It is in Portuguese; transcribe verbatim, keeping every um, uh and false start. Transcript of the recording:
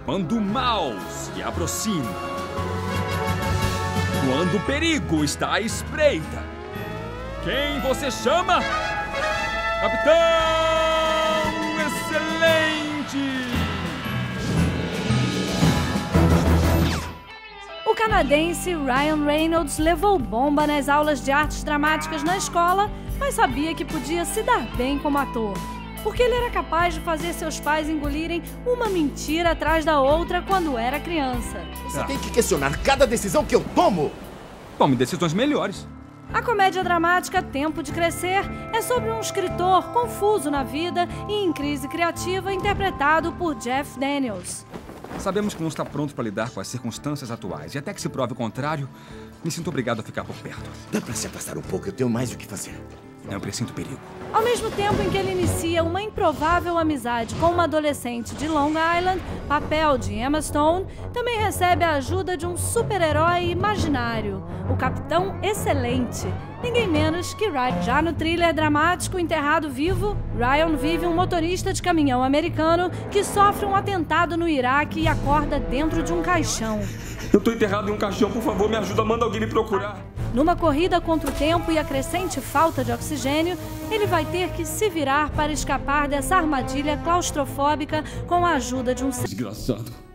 quando o mal se aproxima. Quando o perigo está à espreita. Quem você chama? Capitão Excelente! O canadense Ryan Reynolds levou bomba nas aulas de artes dramáticas na escola, mas sabia que podia se dar bem como ator. Porque ele era capaz de fazer seus pais engolirem uma mentira atrás da outra quando era criança. Você ah. tem que questionar cada decisão que eu tomo! Tome decisões melhores. A comédia dramática Tempo de Crescer é sobre um escritor confuso na vida e em crise criativa, interpretado por Jeff Daniels. Sabemos que não está pronto para lidar com as circunstâncias atuais, e até que se prove o contrário, me sinto obrigado a ficar por perto. Dá para se afastar um pouco, eu tenho mais o que fazer. Eu presinto perigo. Ao mesmo tempo em que ele inicia uma improvável amizade com uma adolescente de Long Island, papel de Emma Stone, também recebe a ajuda de um super-herói imaginário, o Capitão Excelente, ninguém menos que Ryan. Já no thriller dramático Enterrado Vivo, Ryan vive um motorista de caminhão americano que sofre um atentado no Iraque e acorda dentro de um caixão. Eu tô enterrado em um caixão, por favor, me ajuda, manda alguém me procurar. Numa corrida contra o tempo e a crescente falta de oxigênio, ele vai ter que se virar para escapar dessa armadilha claustrofóbica com a ajuda de um... Desgraçado.